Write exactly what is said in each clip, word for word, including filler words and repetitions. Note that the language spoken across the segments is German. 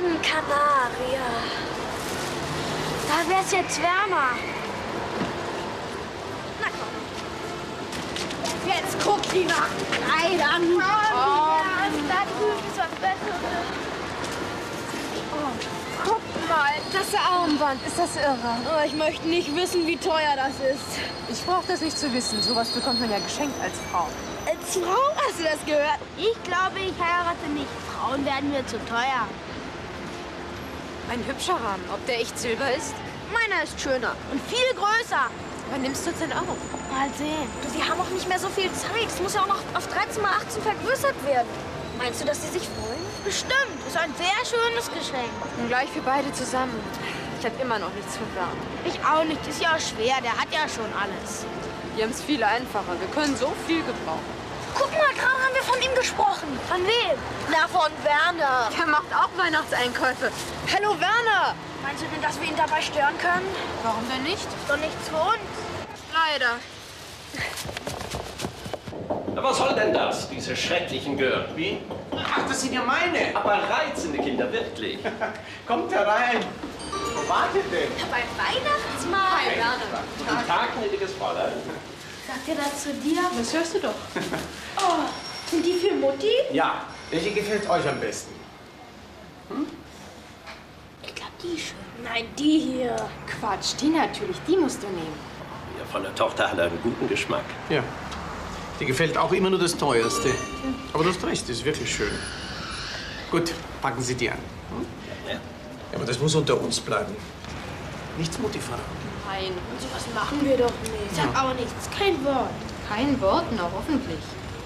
Gran Canaria. Da wär's jetzt wärmer. Na komm. Jetzt guck die nach Kleidern. Oh, oh. Da drüben ist was Besseres. Oh, guck mal, das Armband. Ist das irre? Oh, ich möchte nicht wissen, wie teuer das ist. Ich brauche das nicht zu wissen. Sowas bekommt man ja geschenkt als Frau. Als Frau? Hast du das gehört? Ich glaube, ich heirate nicht. Frauen werden mir zu teuer. Ein hübscher Rahmen. Ob der echt Silber ist? Meiner ist schöner und viel größer. Wann nimmst du denn auf? Mal sehen. Du, wir haben auch nicht mehr so viel Zeit. Es muss ja auch noch auf dreizehn mal achtzehn vergrößert werden. Meinst du, dass sie sich freuen? Bestimmt. Das ist ein sehr schönes Geschenk. Und gleich für beide zusammen. Ich habe immer noch nichts für Bernd. Ich auch nicht. Ist ja auch schwer. Der hat ja schon alles. Wir haben es viel einfacher. Wir können so viel gebrauchen. Guck mal, gerade haben wir von ihm gesprochen. Von wem? Na, von Werner. Der macht auch Weihnachtseinkäufe. Hallo, Werner! Meinst du denn, dass wir ihn dabei stören können? Warum denn nicht? Ist doch nichts für uns. Leider. Na, was soll denn das, diese schrecklichen Gören? Wie? Ach, das sind ja meine. Aber reizende Kinder, wirklich. Kommt herein. Wo wart ihr denn? Ja, beim Weihnachtsmarkt. Hi, Werner. Guten Tag, gnädiges Fräulein. Sagt ihr das zu dir? Das hörst du doch. Oh, sind die für Mutti? Ja. Welche gefällt euch am besten? Hm? Ich glaube, die ist schön. Nein, die hier. Quatsch, die natürlich. Die musst du nehmen. Ja, von der Tochter hat er einen guten Geschmack. Ja. Die gefällt auch immer nur das Teuerste. Aber du hast recht, das ist wirklich schön. Gut, packen Sie die an. Hm? Ja. Ja, aber das muss unter uns bleiben. Nichts Mutti verraten. Nein. Und sowas machen wir doch nicht. Sag aber nichts, kein Wort. Kein Wort noch, hoffentlich.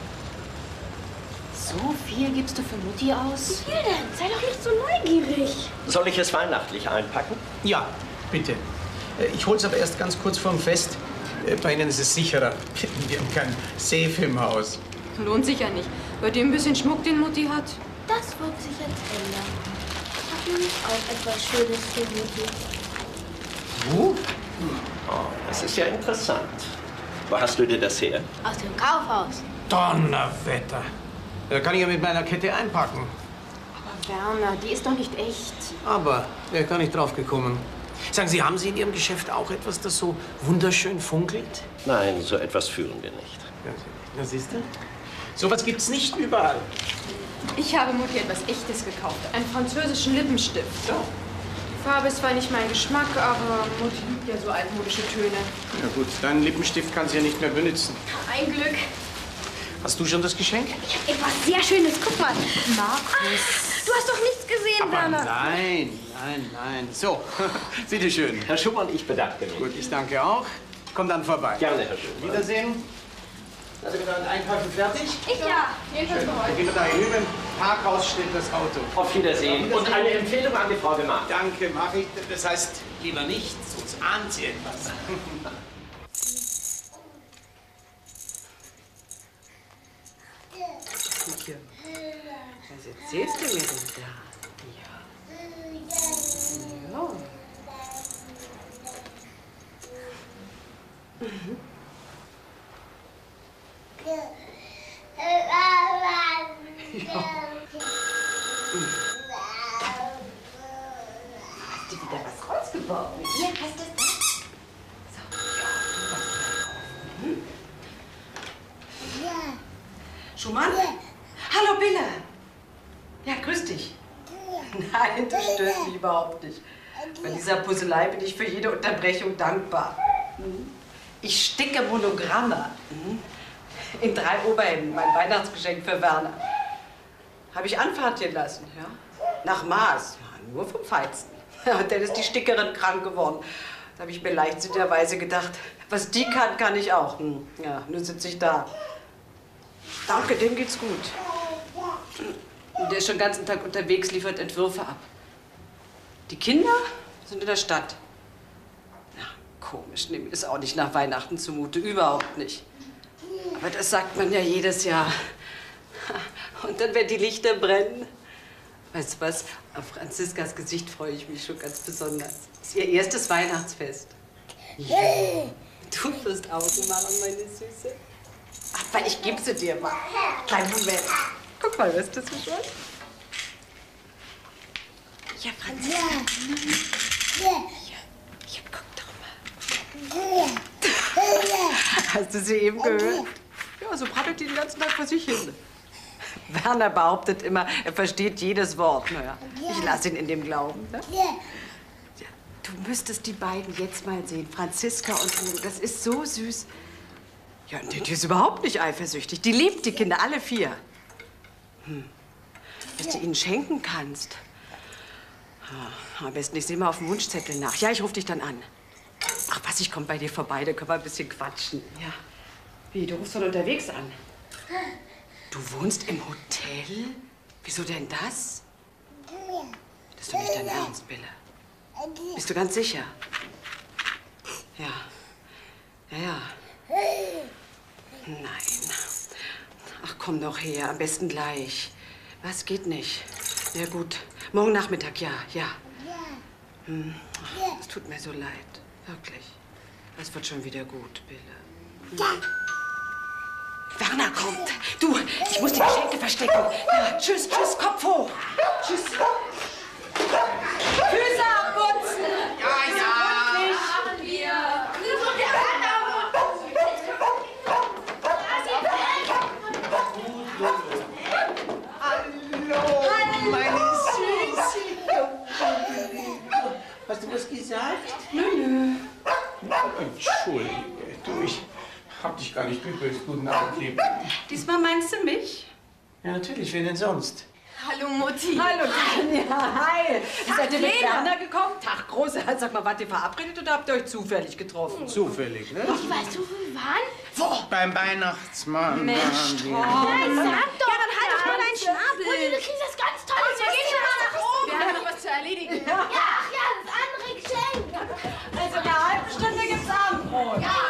So viel gibst du für Mutti aus? Wie viel denn? Sei doch nicht so neugierig. Soll ich es weihnachtlich einpacken? Ja, bitte. Äh, Ich hol's aber erst ganz kurz vorm Fest. Äh, Bei Ihnen ist es sicherer. Wir haben kein Safe im Haus. Lohnt sich ja nicht. Bei dem bisschen Schmuck, den Mutti hat. Das wird sich jetzt ändern. Ich habe nämlich auch etwas Schönes für Mutti. Wo? Oh, das ist ja interessant. Wo hast du dir das her? Aus dem Kaufhaus. Donnerwetter. Da kann ich ja mit meiner Kette einpacken. Aber Werner, die ist doch nicht echt. Aber, wäre gar nicht drauf gekommen. Sagen Sie, haben Sie in Ihrem Geschäft auch etwas, das so wunderschön funkelt? Nein, so etwas führen wir nicht. Na, siehst du? Sowas gibt's nicht überall. Ich habe Mutti etwas Echtes gekauft. Einen französischen Lippenstift. So. Die Farbe ist zwar nicht mein Geschmack, aber Mutti liebt ja so altmodische Töne. Ja gut, deinen Lippenstift kannst du ja nicht mehr benutzen. Ein Glück. Hast du schon das Geschenk? Ich habe etwas sehr Schönes. Guck mal. Markus. Du hast doch nichts gesehen, Aber Werner. nein, nein, nein. So, bitteschön. Herr Schumann, ich bedanke mich. Gut, ich danke auch. Komm dann vorbei. Gerne, Herr Schumann. Wiedersehen. Seid ihr mit euren Einkäufen fertig? Ich ja. Jedenfalls für Dann heute. gehen wir da hinüber. Im Parkhaus steht das Auto. Auf Wiedersehen. Und eine Empfehlung an die Frau gemacht. Danke, mach ich. Das heißt, lieber nicht, sonst ahnt sie etwas. Was erzählst du mir denn da? Ja. Ja. Mhm. Ja. Hast du wieder was rausgeworfen? Hier, hast du das? So, ja. Hm. Schumann? Hallo, Billa. Ja, grüß dich. Nein, du störst mich überhaupt nicht. Bei dieser Puzzlei bin ich für jede Unterbrechung dankbar. Ich sticke Monogramme. In drei Oberhemden, mein Weihnachtsgeschenk für Werner. Habe ich anfertigen lassen, ja? Nach Maß, ja, nur vom Feinsten. Und dann ist die Stickerin krank geworden. Da habe ich mir leichtsinnigerweise gedacht, was die kann, kann ich auch. Hm. Ja, nun sitze ich da. Danke, dem geht's gut. Und der ist schon den ganzen Tag unterwegs, liefert Entwürfe ab. Die Kinder sind in der Stadt. Ja, komisch, nee, mir ist auch nicht nach Weihnachten zumute, überhaupt nicht. Aber das sagt man ja jedes Jahr. Und dann, wenn die Lichter brennen, weißt du was, auf Franziskas Gesicht freue ich mich schon ganz besonders. Das ist ihr erstes Weihnachtsfest. Ja. Du wirst Augen machen, meine Süße. Aber ich gebe sie dir mal. Kleinen Moment. Guck mal, weißt du das schon? ja, Franziska. Ja, ja, guck doch mal. Hast du sie eben gehört? Ja, so prattelt die den ganzen Tag vor sich hin. Werner behauptet immer, er versteht jedes Wort. Naja, ich lasse ihn in dem Glauben. Ne? Ja, du müsstest die beiden jetzt mal sehen, Franziska und Udo. Das ist so süß. Ja, die, die ist überhaupt nicht eifersüchtig. Die liebt die Kinder, alle vier. Hm. Was du ihnen schenken kannst. Ah, am besten, ich sehe mal auf dem Wunschzettel nach. Ja, ich rufe dich dann an. Ach was, ich komme bei dir vorbei, da können wir ein bisschen quatschen. Ja. Wie, du rufst von unterwegs an? Du wohnst im Hotel? Wieso denn das? Das ist doch nicht dein Ernst, Bille. Bist du ganz sicher? Ja. Ja, ja. Nein. Ach, komm doch her, am besten gleich. Was, geht nicht? Ja, gut. Morgen Nachmittag, ja, ja. Hm. Ach, es tut mir so leid. Wirklich. Es wird schon wieder gut, Bille. Hm. Werner kommt. Du, ich muss die Geschenke verstecken. Ja, tschüss, tschüss, Kopf hoch. Tschüss. Füße abputzen. Ja, ja. Machen wir. Hallo, meine Süße. Hast du was gesagt? Nö, nö. Entschuldige, du, ich hab dich gar nicht übelst gut nachgeklebt. Diesmal meinst du mich? Ja, natürlich, wen denn sonst? Hallo, Mutti. Hallo, Tanja. Hi. Seid ihr mit Werner gekommen? Tag, Große. Sag mal, wart ihr verabredet oder habt ihr euch zufällig getroffen? Zufällig, ne? Weißt du, wo wir waren? Wo? Beim Weihnachtsmann. Mensch, waren wir. Nein, sag doch. Ja, dann halt doch mal deinen Schnabel. Mutti, du kriegst das ganz tolle Wir gehen schon mal nach oben. Wir haben noch was zu erledigen. Ja, ach ja, das andere Geschenk. Also in einer halben Stunde gibt's Abendbrot. Ja.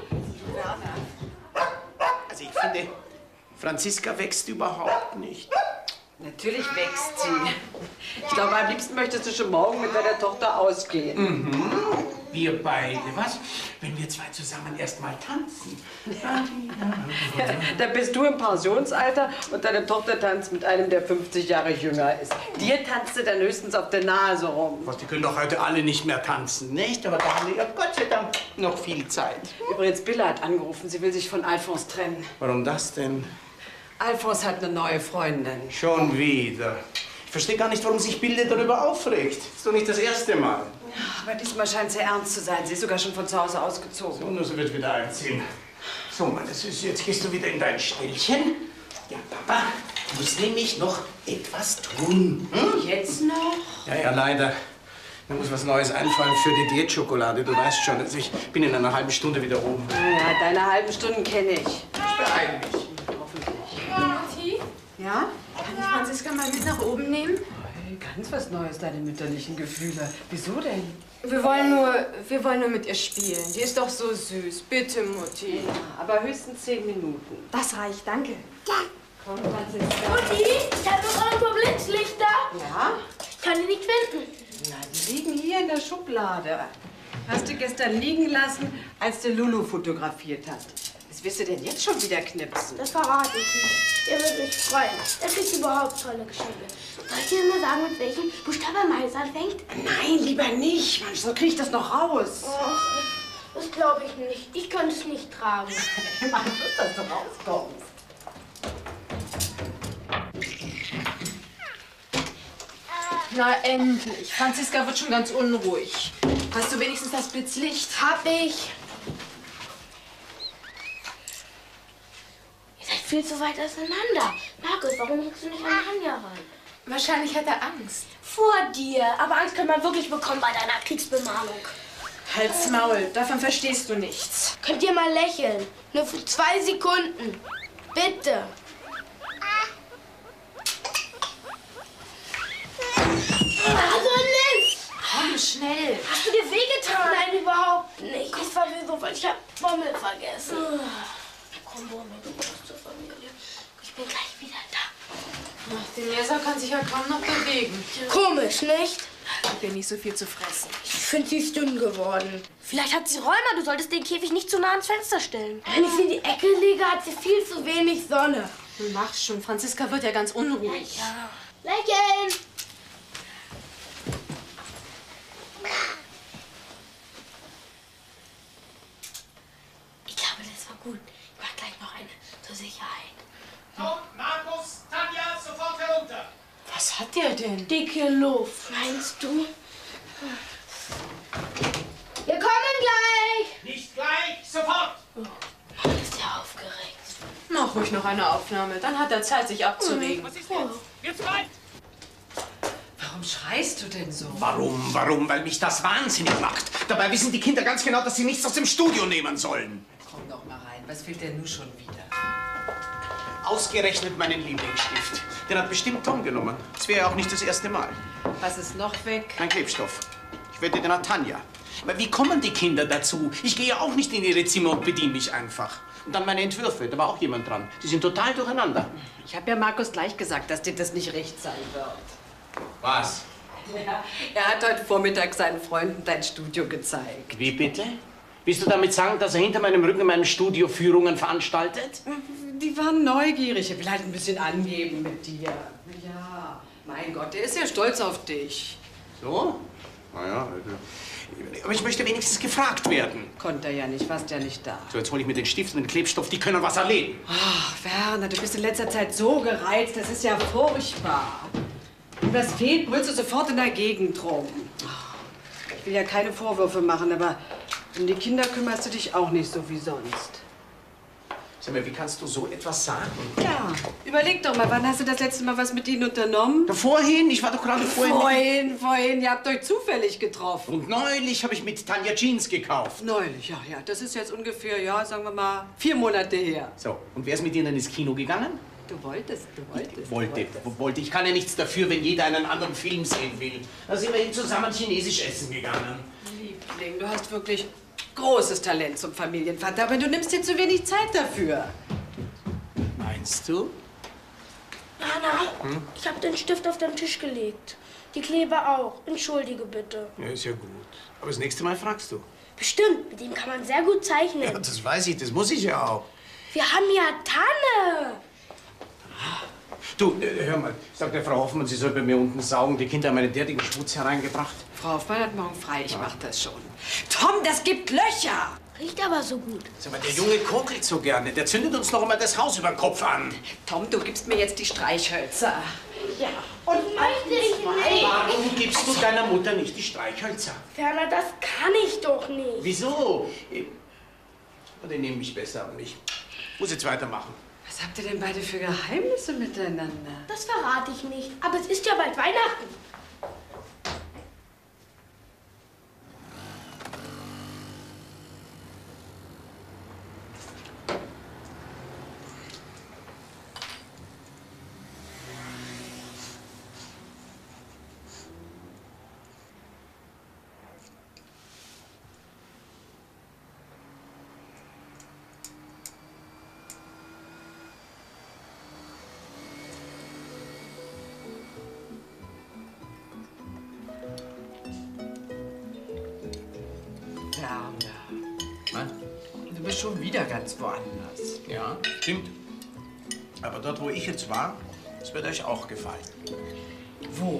Also ich finde, Franziska wächst überhaupt nicht. Natürlich wächst sie. Ich glaube, am liebsten möchtest du schon morgen mit deiner Tochter ausgehen. Mhm. Wir beide, was? Wenn wir zwei zusammen erst mal tanzen. Ja, dann bist du im Pensionsalter und deine Tochter tanzt mit einem, der fünfzig Jahre jünger ist. Dir tanzt sie dann höchstens auf der Nase rum. Was, die können doch heute alle nicht mehr tanzen, nicht? Aber da haben wir ja Gott sei Dank noch viel Zeit. Übrigens, Billa hat angerufen, sie will sich von Alfons trennen. Warum das denn? Alfons hat eine neue Freundin. Schon wieder. Ich verstehe gar nicht, warum sich Bilde darüber aufregt. Ist doch nicht das erste Mal. Ja, aber diesmal scheint sie ernst zu sein. Sie ist sogar schon von zu Hause ausgezogen. So, nur sie wird wieder einziehen. So, meine Süße, jetzt gehst du wieder in dein Ställchen. Ja, Papa muss nämlich noch etwas tun. Hm? Jetzt noch? Ja, ja, leider. Mir muss was Neues einfallen für die Diätschokolade. Du weißt schon, also ich bin in einer halben Stunde wieder oben. Ja, deine halben Stunden kenne ich. Ich beeile mich. Mutti, Ja? kann ich Franziska mal mit nach oben nehmen? Hey, ganz was Neues, deine mütterlichen Gefühle. Wieso denn? Wir wollen nur, wir wollen nur mit ihr spielen. Die ist doch so süß. Bitte, Mutti. Aber höchstens zehn Minuten. Das reicht, danke. Komm, Franziska. Mutti, ich habe noch irgendwo Blitzlichter. Ja? Ich kann die nicht finden. Na, die liegen hier in der Schublade. Hast du gestern liegen lassen, als du Lulu fotografiert hast. Was wirst du denn jetzt schon wieder knipsen? Das verrate ich nicht. Ihr würdet euch freuen. Er kriegt überhaupt tolle Geschenke. Soll ich dir mal sagen, mit welchem Buchstabe meins anfängt? Nein, lieber nicht. Mann, so krieg ich das noch raus. Oh, das glaube ich nicht. Ich könnte es nicht tragen. Mann, dass du rauskommst. Na, endlich. Franziska wird schon ganz unruhig. Hast du wenigstens das Blitzlicht? Hab ich. Ihr seid viel zu weit auseinander. Markus, warum rückst du nicht an Anja ran? Wahrscheinlich hat er Angst. Vor dir. Aber Angst kann man wirklich bekommen bei deiner Kriegsbemalung. Halt's Maul, davon verstehst du nichts. Könnt ihr mal lächeln? Nur für zwei Sekunden. Bitte. Also nicht! Komm, schnell. Hast du dir wehgetan? Nein, überhaupt nicht. Ich war so, weil ich hab Bommel vergessen. Komm, Bommel, du gehörst zur Familie. Ich bin gleich wieder da. Ach, der Leser kann sich ja kaum noch bewegen. Komisch, nicht? Gib ihr nicht so viel zu fressen. Ich finde, sie ist dünn geworden. Vielleicht hat sie Rheuma. Du solltest den Käfig nicht zu nah ans Fenster stellen. Wenn ich sie in die Ecke lege, hat sie viel zu wenig Sonne. Du machst schon. Franziska wird ja ganz unruhig. Ja. Lächeln! zur Sicherheit. So, Markus, Tanja, sofort herunter. Was hat der denn? Dicke Luft, meinst du? Wir kommen gleich! Nicht gleich, sofort! Oh, ist ja aufgeregt. Mach ruhig noch eine Aufnahme, dann hat er Zeit, sich abzuregen. Was ist jetzt? Jetzt weit! Warum schreist du denn so? Warum, warum? Weil mich das wahnsinnig macht. Dabei wissen die Kinder ganz genau, dass sie nichts aus dem Studio nehmen sollen. Komm doch mal rein, was will der nun schon wieder? Ausgerechnet meinen Lieblingsstift. Den hat bestimmt Tom genommen. Das wäre ja auch nicht das erste Mal. Was ist noch weg? Mein Klebstoff. Ich wette, den hat Tanja. Aber wie kommen die Kinder dazu? Ich gehe ja auch nicht in ihre Zimmer und bediene mich einfach. Und dann meine Entwürfe, da war auch jemand dran. Die sind total durcheinander. Ich habe ja Markus gleich gesagt, dass dir das nicht recht sein wird. Was? Ja, er hat heute Vormittag seinen Freunden dein Studio gezeigt. Wie bitte? Willst du damit sagen, dass er hinter meinem Rücken in meinem Studio Führungen veranstaltet? Die waren neugierig. Er will halt ein bisschen angeben mit dir. Ja, mein Gott, der ist ja stolz auf dich. So? Naja, aber ich möchte wenigstens gefragt werden. Konnte er ja nicht, warst ja nicht da. So, jetzt hole ich mir den Stift und den Klebstoff, die können was erleben. Ach, Werner, du bist in letzter Zeit so gereizt, das ist ja furchtbar. Wenn was fehlt, brüllst du sofort in der Gegend rum. Ich will ja keine Vorwürfe machen, aber um die Kinder kümmerst du dich auch nicht so wie sonst. Sag mal, wie kannst du so etwas sagen? Ja, überleg doch mal, wann hast du das letzte Mal was mit ihnen unternommen? Da vorhin, ich war doch gerade vorhin... Vorhin, vorhin, ihr habt euch zufällig getroffen. Und neulich habe ich mit Tanja Jeans gekauft. Neulich, ja, ja. Das ist jetzt ungefähr, ja, sagen wir mal, vier Monate her. So, und wer ist mit ihnen ins Kino gegangen? Du wolltest, du wolltest. Wollte, du wolltest. wollte. Ich kann ja nichts dafür, wenn jeder einen anderen Film sehen will. Da sind wir eben zusammen chinesisch essen gegangen. Liebling, du hast wirklich großes Talent zum Familienvater, aber du nimmst dir zu wenig Zeit dafür. Meinst du? Anna, hm? ich habe den Stift auf den Tisch gelegt. Die Kleber auch. Entschuldige bitte. Ja, ist ja gut. Aber das nächste Mal fragst du. Bestimmt, mit ihm kann man sehr gut zeichnen. Ja, das weiß ich, das muss ich ja auch. Wir haben ja Tanne. Du, äh, hör mal, sagt der Frau Hoffmann, sie soll bei mir unten saugen. Die Kinder haben einen derartigen Schmutz hereingebracht. Frau Hoffmann hat morgen frei, ich mach das schon. Tom, das gibt Löcher! Riecht aber so gut. Sag mal, der Junge kokelt so gerne. Der zündet uns noch einmal das Haus über den Kopf an. Tom, du gibst mir jetzt die Streichhölzer. Ja. Und möchte ich nicht. Warum gibst du deiner Mutter nicht die Streichhölzer? Werner, das kann ich doch nicht. Wieso? Die nehmen mich besser an mich. Muss jetzt weitermachen. Was habt ihr denn beide für Geheimnisse miteinander? Das verrate ich nicht. Aber es ist ja bald Weihnachten. Du bist schon wieder ganz woanders. Ja, stimmt. Aber dort, wo ich jetzt war, das wird euch auch gefallen. Wo?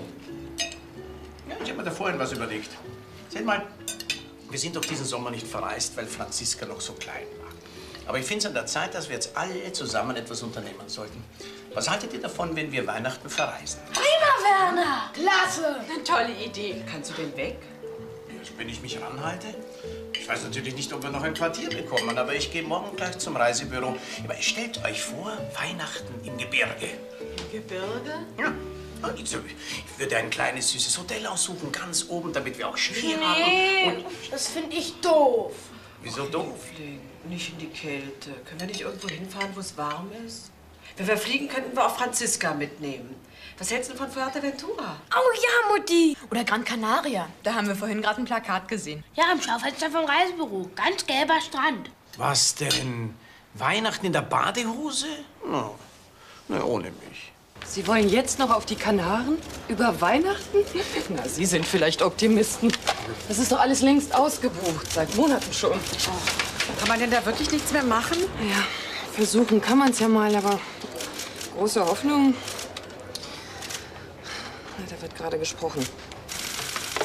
Ja, ich habe mir da vorhin was überlegt. Seht mal, wir sind doch diesen Sommer nicht verreist, weil Franziska noch so klein war. Aber ich finde es an der Zeit, dass wir jetzt alle zusammen etwas unternehmen sollten. Was haltet ihr davon, wenn wir Weihnachten verreisen? Prima, Werner! Klasse! Eine tolle Idee. Kannst du den weg? Wenn ich mich ranhalte? Ich weiß natürlich nicht, ob wir noch ein Quartier bekommen, aber ich gehe morgen gleich zum Reisebüro. Aber stellt euch vor, Weihnachten im Gebirge. Im Gebirge? Ja. Also, ich würde ein kleines, süßes Hotel aussuchen, ganz oben, damit wir auch Schnee Nee, haben. Und das finde ich doof. wieso doof? Nicht in die Kälte. Können wir nicht irgendwo hinfahren, wo es warm ist? Wenn wir fliegen, könnten wir auch Franziska mitnehmen. Was hältst du von Fuerteventura? Oh ja, Mutti. Oder Gran Canaria. Da haben wir vorhin gerade ein Plakat gesehen. Ja, im Schaufenster vom Reisebüro. Ganz gelber Strand. Was denn? Weihnachten in der Badehose? No. Na, ohne mich. Sie wollen jetzt noch auf die Kanaren? Über Weihnachten? Na, Sie sind vielleicht Optimisten. Das ist doch alles längst ausgebucht. Seit Monaten schon. Oh. Kann man denn da wirklich nichts mehr machen? Ja, versuchen kann man es ja mal, aber große Hoffnung. Na, da wird gerade gesprochen.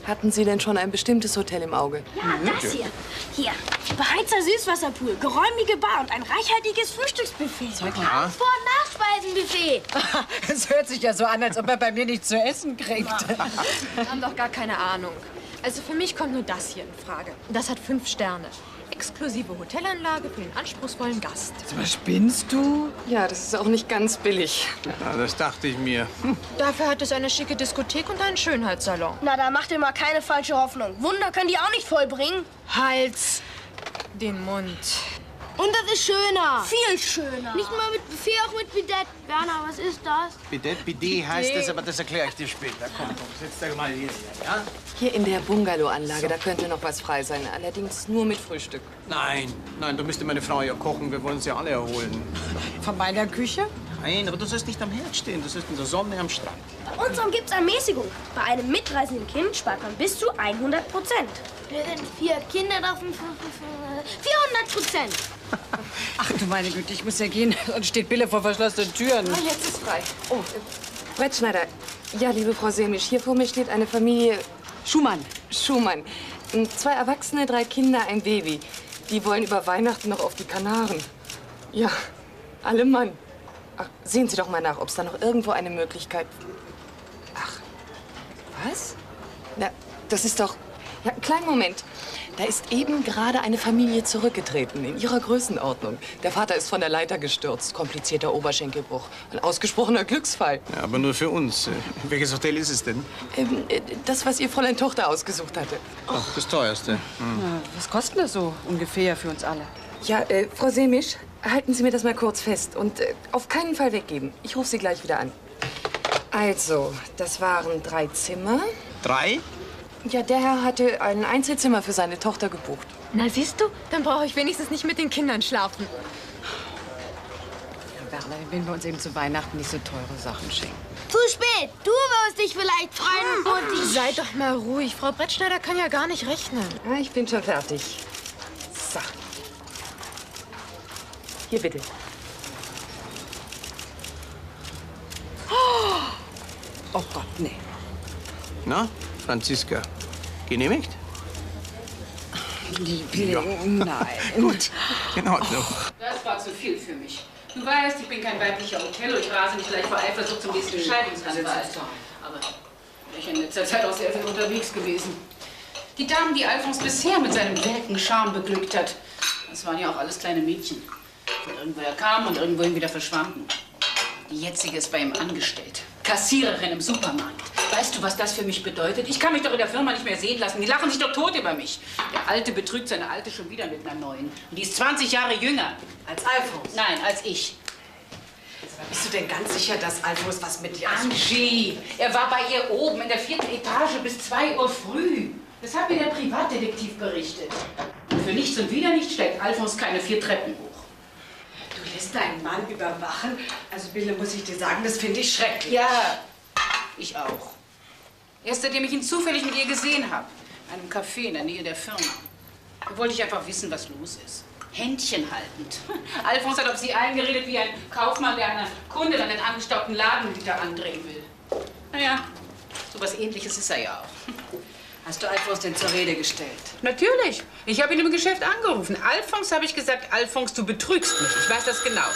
Hatten Sie denn schon ein bestimmtes Hotel im Auge? Ja, das hier. Hier. Beheizter Süßwasserpool, geräumige Bar und ein reichhaltiges Frühstücksbuffet. Ja. Vor- und Nachspeisenbuffet. Es hört sich ja so an, als ob er bei mir nichts zu essen kriegt. Wir haben doch gar keine Ahnung. Also für mich kommt nur das hier in Frage. Das hat fünf Sterne. Exklusive Hotelanlage für den anspruchsvollen Gast. Was spinnst du? Ja, das ist auch nicht ganz billig. Ja, das dachte ich mir. Hm. Dafür hat es eine schicke Diskothek und einen Schönheitssalon. Na, da macht ihr mal keine falsche Hoffnung. Wunder können die auch nicht vollbringen. Hals! Den Mund. Und das ist schöner. Viel schöner. Nicht mal mit Buffet, auch mit Bidett. Werner, was ist das? Bidet, Bidet heißt das, aber das erkläre ich dir später. Komm, komm, setz dich mal hier, ja? Hier in der Bungalow-Anlage, da könnte noch was frei sein. Allerdings nur mit Frühstück. Nein, nein, da müsste meine Frau ja kochen. Wir wollen uns ja alle erholen. Von meiner Küche? Nein, aber du sollst nicht am Herd stehen. Du sollst in der Sonne am Strand. Bei unserem gibt's Ermäßigung. Bei einem mitreisenden Kind spart man bis zu hundert Prozent. Wir sind vier Kinder auf vierhundert Prozent. Ach du meine Güte, ich muss ja gehen. Sonst steht Bille vor verschlossenen Türen. Ah, jetzt ist frei. Oh, äh, Brettschneider. Ja, liebe Frau Semisch, hier vor mir steht eine Familie Schumann. Schumann. Zwei Erwachsene, drei Kinder, ein Baby. Die wollen über Weihnachten noch auf die Kanaren. Ja, alle Mann. Ach, sehen Sie doch mal nach, ob es da noch irgendwo eine Möglichkeit... Ach, was? Na, das ist doch... Ja, einen kleinen Moment. Da ist eben gerade eine Familie zurückgetreten, in ihrer Größenordnung. Der Vater ist von der Leiter gestürzt, komplizierter Oberschenkelbruch. Ein ausgesprochener Glücksfall. Ja, aber nur für uns. Welches Hotel ist es denn? Ähm, äh, das, was Ihr Fräulein Tochter ausgesucht hatte. Ach, das teuerste. Hm. Na, was kostet das so ungefähr für uns alle? Ja, äh, Frau Semisch, halten Sie mir das mal kurz fest und äh, auf keinen Fall weggeben. Ich rufe Sie gleich wieder an. Also, das waren drei Zimmer. Drei? Ja, der Herr hatte ein Einzelzimmer für seine Tochter gebucht. Na, siehst du? Dann brauche ich wenigstens nicht mit den Kindern schlafen. Werner, wenn wir uns eben zu Weihnachten nicht so teure Sachen schenken. Zu spät. Du wirst dich vielleicht freuen, Mutti. Sei doch mal ruhig. Frau Brettschneider kann ja gar nicht rechnen. Ja, ich bin schon fertig. So. Hier bitte. Oh Gott, nee. Na, Franziska, genehmigt? Ja. Nein. Gut, in Ordnung. Das war zu viel für mich. Du weißt, ich bin kein weiblicher Othello. Ich rase nicht gleich vor Eifersucht zum nächsten Scheidungsanwalt. Aber ich bin in letzter Zeit auch sehr viel unterwegs gewesen. Die Damen, die Alfons bisher mit seinem welken Charme beglückt hat, das waren ja auch alles kleine Mädchen. Von irgendwoher kamen und irgendwohin wieder verschwanden. Die jetzige ist bei ihm angestellt. Kassiererin im Supermarkt. Weißt du, was das für mich bedeutet? Ich kann mich doch in der Firma nicht mehr sehen lassen. Die lachen sich doch tot über mich. Der Alte betrügt seine Alte schon wieder mit einer Neuen. Und die ist zwanzig Jahre jünger. Als Alfons? Nein, als ich. Aber bist du denn ganz sicher, dass Alfons was mit dir hat? Angie, er war bei ihr oben in der vierten Etage bis zwei Uhr früh. Das hat mir der Privatdetektiv berichtet. Und für nichts und wieder nichts steigt Alfons keine vier Treppen hoch. Du lässt deinen Mann überwachen? Also, Bille, muss ich dir sagen, das finde ich schrecklich. Ja, ich auch. Erst seitdem ich ihn zufällig mit ihr gesehen habe. In einem Café in der Nähe der Firma. Da wollte ich einfach wissen, was los ist. Händchen haltend. Alfons hat auf sie eingeredet wie ein Kaufmann, der einer Kundin einen angestaubten Laden wieder andrehen will. Naja, sowas Ähnliches ist er ja auch. Hast du Alfons denn zur Rede gestellt? Natürlich. Ich habe ihn im Geschäft angerufen. Alfons, habe ich gesagt, Alfons, du betrügst mich. Ich weiß das genau.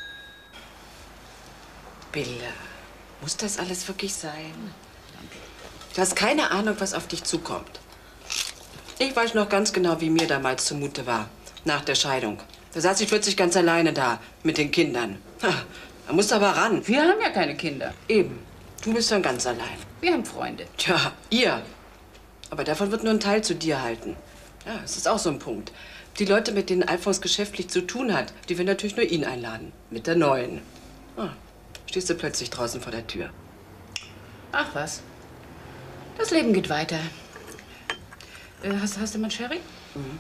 Bille, muss das alles wirklich sein? Du hast keine Ahnung, was auf dich zukommt. Ich weiß noch ganz genau, wie mir damals zumute war, nach der Scheidung. Da saß ich plötzlich ganz alleine da, mit den Kindern. Ha, da musst du aber ran. Wir haben ja keine Kinder. Eben, du bist dann ganz allein. Wir haben Freunde. Tja, ihr. Aber davon wird nur ein Teil zu dir halten. Ja, es ist auch so ein Punkt. Die Leute, mit denen Alfons geschäftlich zu tun hat, die werden natürlich nur ihn einladen. Mit der Neuen. Ah, stehst du plötzlich draußen vor der Tür. Ach was. Das Leben geht weiter. Äh, hast, hast du mal Sherry? Mhm.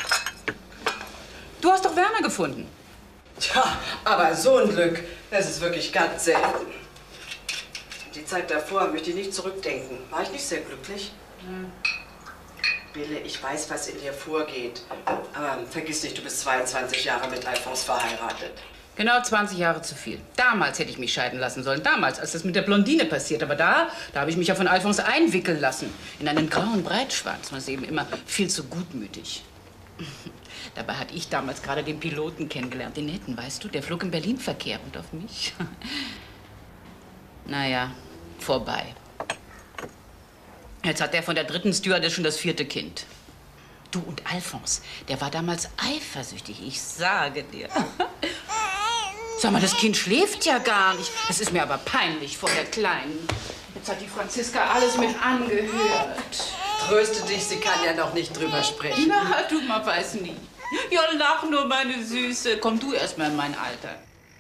Du hast doch Werner gefunden. Tja, aber so ein Glück, das ist wirklich ganz selten. Die Zeit davor möchte ich nicht zurückdenken. War ich nicht sehr glücklich? Hm. Bille, ich weiß, was in dir vorgeht. Aber vergiss nicht, du bist zweiundzwanzig Jahre mit Alfons verheiratet. Genau zwanzig Jahre zu viel. Damals hätte ich mich scheiden lassen sollen. Damals, als das mit der Blondine passiert. Aber da, da habe ich mich ja von Alfons einwickeln lassen. In einen grauen Breitschwanz. Man ist eben immer viel zu gutmütig. Dabei hatte ich damals gerade den Piloten kennengelernt. Den netten, weißt du? Der flog im Berlin-Verkehr und auf mich. Naja, vorbei. Jetzt hat der von der dritten Stewardess schon das vierte Kind. Du und Alfons, der war damals eifersüchtig, ich sage dir. Sag mal, das Kind schläft ja gar nicht. Das ist mir aber peinlich vor der Kleinen. Jetzt hat die Franziska alles mit angehört. Tröste dich, sie kann ja noch nicht drüber sprechen. Na, du, man weiß nie. Ja, lach nur, meine Süße. Komm du erst mal in mein Alter.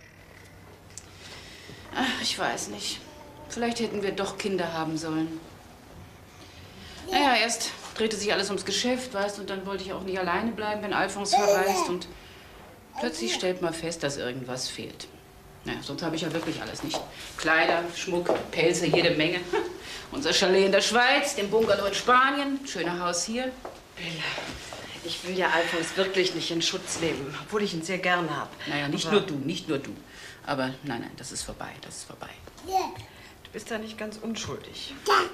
Ach, ich weiß nicht. Vielleicht hätten wir doch Kinder haben sollen. Naja, erst drehte sich alles ums Geschäft, weißt du, und dann wollte ich auch nicht alleine bleiben, wenn Alfons verreist. Und plötzlich stellt man fest, dass irgendwas fehlt. Naja, sonst habe ich ja wirklich alles nicht. Kleider, Schmuck, Pelze, jede Menge. Unser Chalet in der Schweiz, den Bungalow in Spanien, schöne Haus hier. Bella, ich will ja Alfons wirklich nicht in Schutz nehmen, obwohl ich ihn sehr gern habe. Naja, nicht Aber nur du, nicht nur du. Aber nein, nein, das ist vorbei, das ist vorbei. du bist da nicht ganz unschuldig.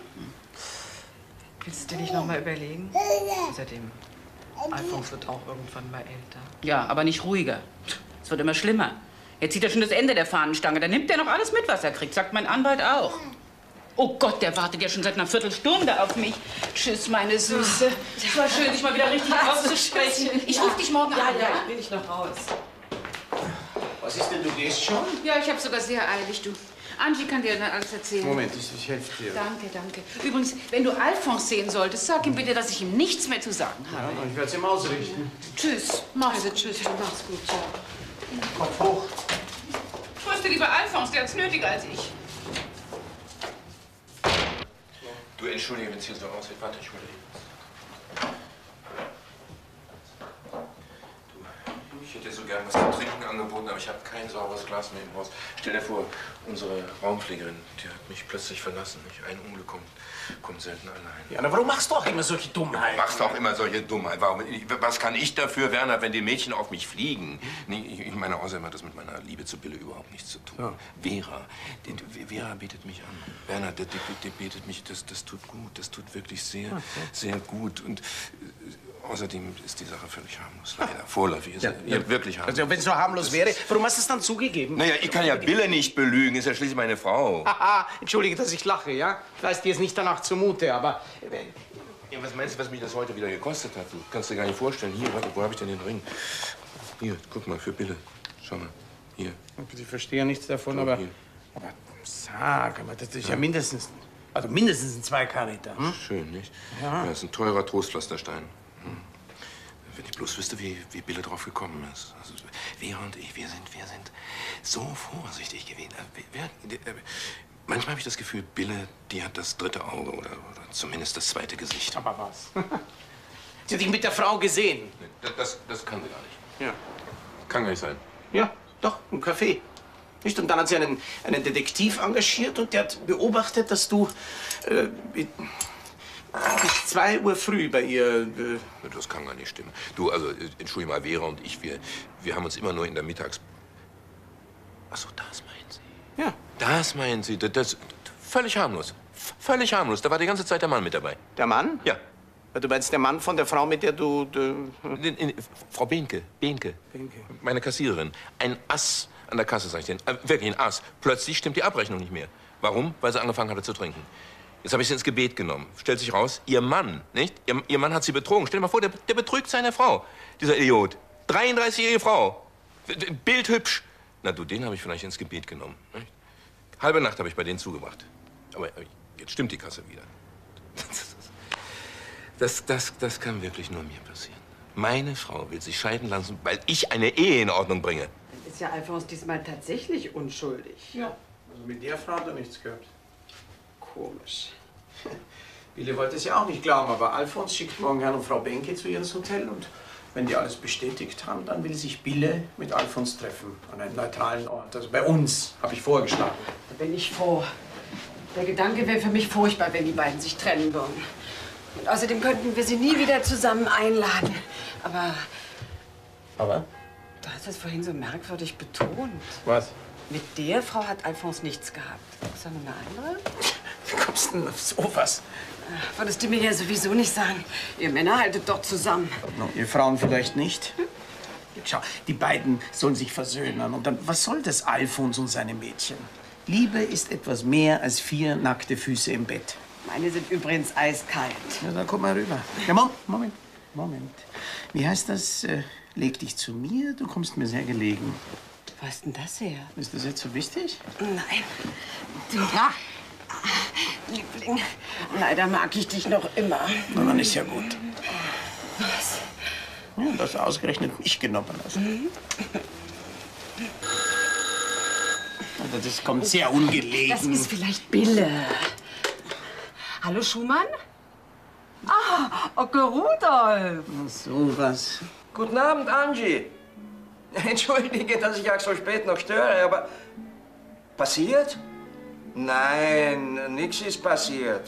Willst du dir nicht noch mal überlegen? Außerdem, Alfons wird auch irgendwann mal älter. Ja, aber nicht ruhiger. Es wird immer schlimmer. Jetzt sieht er schon das Ende der Fahnenstange. Da nimmt er noch alles mit, was er kriegt, sagt mein Anwalt auch. Oh Gott, der wartet ja schon seit einer Viertelstunde auf mich. Tschüss, meine Süße. Es war schön, dich mal wieder richtig auszusprechen. Ich ruf dich morgen Ja, an. ja, ich will nicht noch raus. Was ist denn, du gehst schon? Ja, ich habe sogar sehr eilig, du. Angie kann dir dann alles erzählen. Moment, ich, ich helfe dir. Danke, danke. Übrigens, wenn du Alfons sehen solltest, sag ihm bitte, dass ich ihm nichts mehr zu sagen habe. Ja, ich werde es ihm ausrichten. Tschüss. Mach's Also gut. tschüss, du mach's gut, ciao. Kopf hoch. Tröste lieber Alfons, der hat's nötiger als ich. Du, entschuldige, wenn es hier so aussieht. Warte, ich hole dich. Du, ich hätte dir so gern was zum Trinken angeboten, aber ich habe kein sauberes Glas mehr im Haus. Stell dir vor, unsere Raumpflegerin, die hat mich plötzlich verlassen. Nicht? Ein Unglück kommt, kommt selten allein. Ja, na, warum machst du auch immer solche Dummheiten? Du machst auch immer solche Dummheiten. Warum? Ich- Was kann ich dafür, Werner, wenn die Mädchen auf mich fliegen? Nee, ich, ich meine, außerdem hat das mit meiner Liebe zu Bille überhaupt nichts zu tun. Ja. Vera, die, Vera betet mich an. Werner, die, die, die betet mich, das, das tut gut, das tut wirklich sehr, sehr gut. Und äh, außerdem ist die Sache völlig harmlos, leider. Vorläufig ist Ja, ja, ja, wirklich harmlos. Also, wenn es so harmlos wäre, warum hast du es dann zugegeben? Naja, ich kann ja Bille nicht belügen, ist ja schließlich meine Frau. Haha, entschuldige, dass ich lache, ja? Ich weiß, dir ist nicht danach zumute, aber... äh, Ja, was meinst du, was mich das heute wieder gekostet hat? Du kannst dir gar nicht vorstellen. Hier, warte, wo habe ich denn den Ring? Hier, guck mal, für Bille. Schau mal, hier. Ich verstehe ja nichts davon, So, aber... hier. Aber sag, aber das ist ja mindestens... Also mindestens ein zwei Karat, hm? Schön, nicht? Ja. Ja, das ist ein teurer Trostpflasterstein. Hm. Wenn ich bloß wüsste, wie, wie Bille drauf gekommen ist. Also, Vera und ich, wir sind, wir sind so vorsichtig gewesen. Äh, Wir, wir, äh, manchmal habe ich das Gefühl, Bille, die hat das dritte Auge oder, oder zumindest das zweite Gesicht. Aber was? Sie hat dich mit der Frau gesehen. Das, das, das kann sie gar nicht. Ja. Kann gar nicht sein. Ja, doch, im Café. Nicht? Und dann hat sie einen, einen Detektiv engagiert und der hat beobachtet, dass du äh, bis zwei Uhr früh bei ihr... Äh, Das kann gar nicht stimmen. Du, also, äh, entschuldige mal, Vera und ich, wir, wir haben uns immer nur in der Mittags... Ach so, das meinen Sie? ja, Das meinen Sie? Das, das völlig harmlos. V- Völlig harmlos. Da war die ganze Zeit der Mann mit dabei. der Mann? Ja. Ja, du meinst der Mann von der Frau, mit der du... du In, in, Frau Behnke, Behnke, Behnke. meine Kassiererin. Ein Ass an der Kasse, sag ich dir. Äh, wirklich ein Ass. Plötzlich stimmt die Abrechnung nicht mehr. Warum? Weil sie angefangen hatte zu trinken. Jetzt habe ich sie ins Gebet genommen. Stellt sich raus, ihr Mann, nicht? Ihr, ihr Mann hat sie betrogen. Stell dir mal vor, der, der betrügt seine Frau. Dieser Idiot. dreiunddreißigjährige Frau. Bildhübsch. Na du, den habe ich vielleicht ins Gebet genommen. Nicht? Halbe Nacht habe ich bei denen zugebracht. Aber jetzt stimmt die Kasse wieder. Das, das, das kann wirklich nur mir passieren. Meine Frau will sich scheiden lassen, weil ich eine Ehe in Ordnung bringe. Dann ist ja Alfons diesmal tatsächlich unschuldig. Ja, also mit der Frau hat er nichts gehabt. Komisch. Bille wollte es ja auch nicht glauben, aber Alfons schickt morgen Herrn und Frau Behnke zu ihr ins Hotel und wenn die alles bestätigt haben, dann will sich Bille mit Alfons treffen an einem neutralen Ort. Also bei uns, habe ich vorgeschlagen. Da bin ich froh. Der Gedanke wäre für mich furchtbar, wenn die beiden sich trennen würden. Und außerdem könnten wir sie nie wieder zusammen einladen. Aber Aber? Du hast es vorhin so merkwürdig betont. Was? Mit der Frau hat Alfons nichts gehabt. Ist da noch eine andere? Wie kommst du denn auf sowas? Ach, würdest du mir ja sowieso nicht sagen. Ihr Männer haltet doch zusammen. No, ihr Frauen vielleicht nicht? Hm? Schau, die beiden sollen sich versöhnen. Und dann, was soll das Alfons und seine Mädchen? Liebe ist etwas mehr als vier nackte Füße im Bett. Meine sind übrigens eiskalt. Ja, dann komm mal rüber. Ja, Moment, Moment, Moment. Wie heißt das? Äh, leg dich zu mir, du kommst mir sehr gelegen. Was ist denn das her? Ist das jetzt so wichtig? Nein. Du, ah, Liebling, leider mag ich dich noch immer. Na, dann ist ja gut. Was? Ja, dass du ausgerechnet mich genommen hast. Mhm. Also das kommt sehr ungelegen. Das ist vielleicht Bille. Hallo, Schumann? Ah, Onkel Rudolf. Ach, so was. Guten Abend, Angie. Entschuldige, dass ich auch so spät noch störe, aber... Passiert? Nein, nichts ist passiert.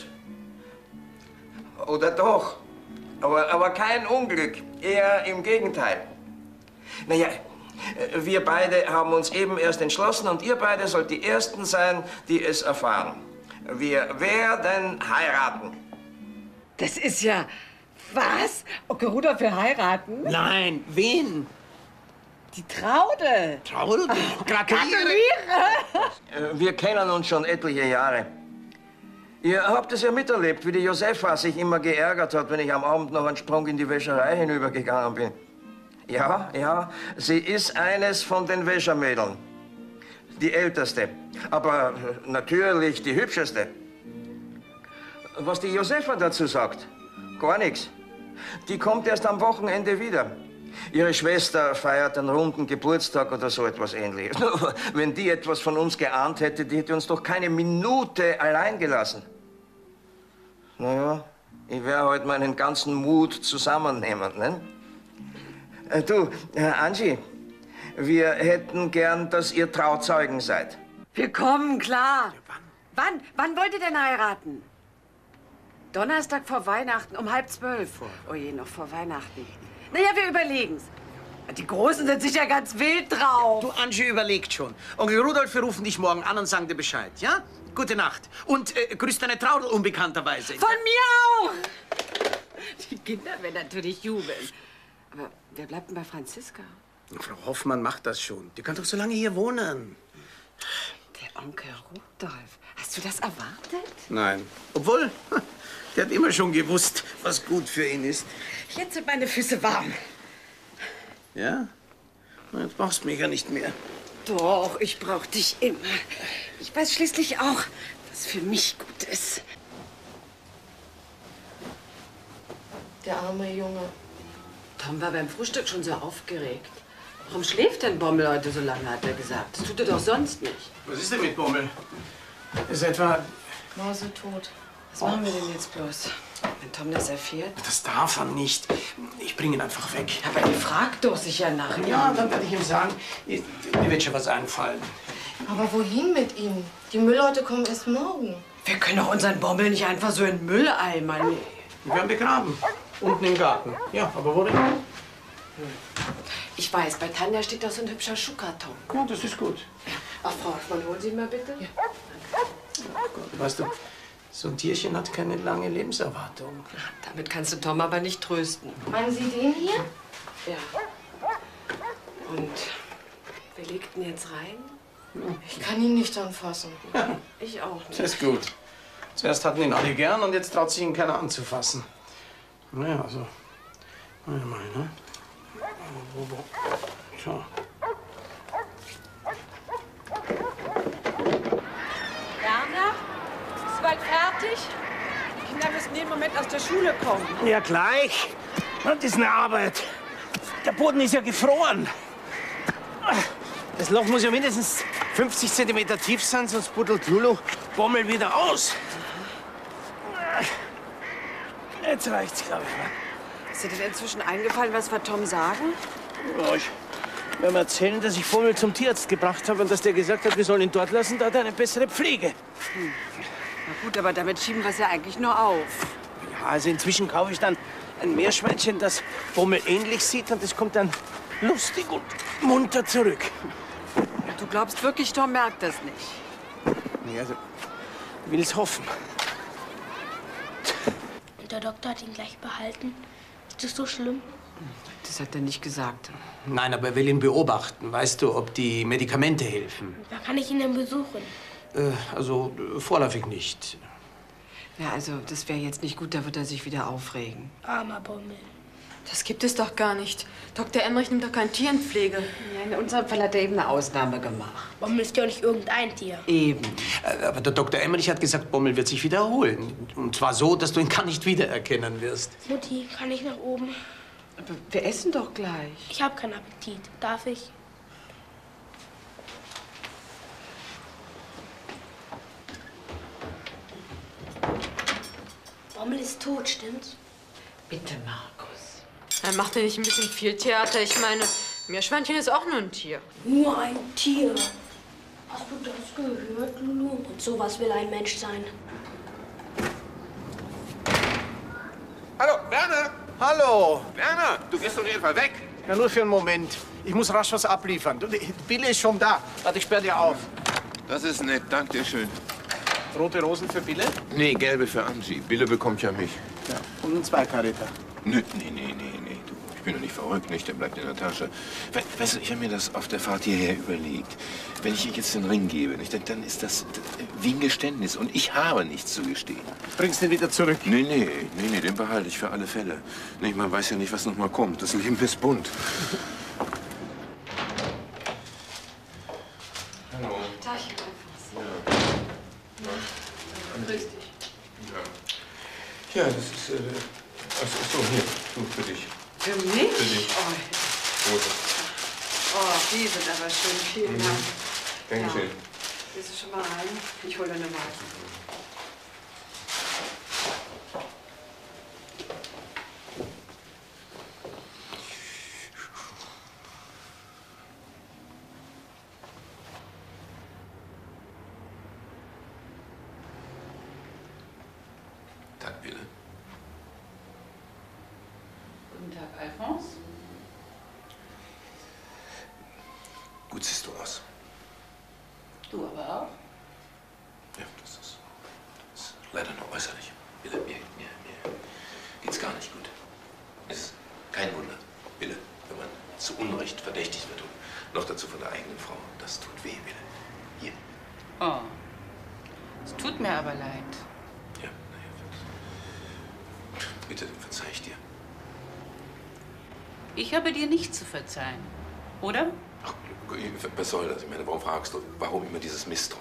Oder doch? Aber, aber kein Unglück, eher im Gegenteil. Naja, wir beide haben uns eben erst entschlossen und ihr beide sollt die Ersten sein, die es erfahren. Wir werden heiraten. Das ist ja... Was? Onkel Rudolf will heiraten? Nein, wen? Die Traude. Traude? Gratuliere. Gratuliere. Wir kennen uns schon etliche Jahre. Ihr habt es ja miterlebt, wie die Josefa sich immer geärgert hat, wenn ich am Abend noch einen Sprung in die Wäscherei hinübergegangen bin. Ja, ja, sie ist eines von den Wäschermädeln. Die älteste, aber natürlich die hübscheste. Was die Josefa dazu sagt? Gar nichts. Die kommt erst am Wochenende wieder. Ihre Schwester feiert einen runden Geburtstag oder so etwas Ähnliches. Wenn die etwas von uns geahnt hätte, die hätte uns doch keine Minute allein gelassen. Naja, ich werde heute meinen ganzen Mut zusammennehmen, ne? Äh, du, äh, Angie, wir hätten gern, dass ihr Trauzeugen seid. Wir kommen, klar. Ja, wann? Wann? Wann wollt ihr denn heiraten? Donnerstag vor Weihnachten um halb zwölf. Oh je, noch vor Weihnachten. Naja, wir überlegen's. Die Großen sind sicher ganz wild drauf. Du, Angie, überlegt schon. Onkel Rudolf, wir rufen dich morgen an und sagen dir Bescheid, ja? Gute Nacht. Und äh, grüß deine Traudel unbekannterweise. Von mir auch! Die Kinder werden natürlich jubeln. Aber wer bleibt denn bei Franziska? Frau Hoffmann macht das schon. Die kann doch so lange hier wohnen. Der Onkel Rudolf. Hast du das erwartet? Nein. Obwohl, der hat immer schon gewusst, was gut für ihn ist. Jetzt sind meine Füße warm. Ja? Jetzt brauchst du mich ja nicht mehr. Doch, ich brauch dich immer. Ich weiß schließlich auch, was für mich gut ist. Der arme Junge. Tom war beim Frühstück schon so aufgeregt. Warum schläft denn Bommel heute so lange, hat er gesagt. Das tut er doch sonst nicht. Was ist denn mit Bommel? Ist etwa... Mausetot. Was machen wir denn jetzt bloß? Wenn Tom das erfährt? Das darf er nicht. Ich bringe ihn einfach weg. Aber ihr fragt doch sicher nach ihm. Ja, dann werde ich ihm sagen, mir wird schon was einfallen. Aber wohin mit ihm? Die Müllleute kommen erst morgen. Wir können doch unseren Bommel nicht einfach so in den Mülleimer nehmen. Wir werden begraben. Unten im Garten. Ja, aber wo denn? Ich weiß, bei Tanja steht doch so ein hübscher Schuhkarton. Ja, das ist gut. Ach, Frau Hoffmann, holen Sie ihn mal bitte. Ja. Weißt du, so ein Tierchen hat keine lange Lebenserwartung. Damit kannst du Tom aber nicht trösten. Meinen Sie den hier? Ja. Und wer legt ihn jetzt rein? Ich kann ihn nicht anfassen. Ja. Ich auch nicht. Das ist gut. Zuerst hatten ihn alle gern und jetzt traut sich ihn keiner anzufassen. Naja, also. Mal, mal, ne? Wo, wo? So. Werner, ist bald fertig? Die Kinder müssen jeden Moment aus der Schule kommen. Ja, gleich. Das ist eine Arbeit. Der Boden ist ja gefroren. Das Loch muss ja mindestens fünfzig Zentimeter tief sein, sonst buddelt Lulu Bommel wieder aus. Jetzt reicht's, glaube ich. Ist dir denn inzwischen eingefallen, was wir Tom sagen? Ja, ich werde mir erzählen, dass ich Bommel zum Tierarzt gebracht habe und dass der gesagt hat, wir sollen ihn dort lassen, da hat er eine bessere Pflege. Hm. Na gut, aber damit schieben wir es ja eigentlich nur auf. Ja, also inzwischen kaufe ich dann ein Meerschweinchen, das Bommel ähnlich sieht und das kommt dann lustig und munter zurück. Du glaubst wirklich, Tom merkt das nicht? Nee, also, ich will's hoffen. Und der Doktor hat ihn gleich behalten. Ist das so schlimm? Das hat er nicht gesagt. Nein, aber er will ihn beobachten. Weißt du, ob die Medikamente helfen? Wann kann ich ihn denn besuchen? Äh, also, äh, vorläufig nicht. Ja, also, das wäre jetzt nicht gut, da wird er sich wieder aufregen. Armer Bommel. Das gibt es doch gar nicht. Doktor Emmerich nimmt doch kein Tier in Pflege. Ja, in unserem Fall hat er eben eine Ausnahme gemacht. Bommel ist ja auch nicht irgendein Tier. Eben. Äh, aber der Doktor Emmerich hat gesagt, Bommel wird sich wiederholen. Und zwar so, dass du ihn gar nicht wiedererkennen wirst. Mutti, kann ich nach oben? Aber wir essen doch gleich. Ich habe keinen Appetit. Darf ich? Bommel ist tot, stimmt's? Bitte, Markus. Dann macht er nicht ein bisschen viel Theater. Ich meine, Meerschweinchen ist auch nur ein Tier. Nur ein Tier. Hast du das gehört, Lulu? Und sowas will ein Mensch sein. Hallo, Werner! Hallo! Werner, du gehst doch auf jeden Fall weg. Ja, nur für einen Moment. Ich muss rasch was abliefern. Du, Bille ist schon da. Warte, ich sperr dir auf. Das ist nett, danke dir schön. Rote Rosen für Bille? Nee, gelbe für Angie. Bille bekommt ja mich. Ja. Und ein Zweikariter. Nö, nee, nee, nee, nee. Du, ich bin doch nicht verrückt, nicht? Der bleibt in der Tasche. We weißt du, ich habe mir das auf der Fahrt hierher überlegt. Wenn ich ihr jetzt den Ring gebe, nicht, dann, dann ist das wie ein Geständnis. Und ich habe nichts zu gestehen. Bringst den wieder zurück? Nee, nee, nee, nee, den behalte ich für alle Fälle. Nicht, man weiß ja nicht, was noch mal kommt. Das Leben ist bunt. Hallo. Tag. Grüß dich. Ja. Ja, das ist, äh, ach so, hier, du, für dich. Für mich? Für dich. Oh, Rote. oh die sind aber schön. Vielen Mhm. Dank. Gern Ja. geschehen. Gehst du schon mal rein? Ich hole eine Weite. Tag, Bille. Guten Tag, Alphonse. Gut siehst du aus. Du aber auch. Ja, das ist, das ist leider nur äußerlich. Bille, mir, mir, mir geht's gar nicht gut. Ist kein Wunder, Bille, wenn man zu Unrecht verdächtigt wird und noch dazu von der eigenen Frau. Das tut weh, Bille. Hier. Oh, es tut mir aber leid. Ja, naja, bitte, verzeih ich dir. Ich habe dir nicht zu verzeihen, oder? Ach, was soll das? Ich meine, warum fragst du, warum immer dieses Misstrauen?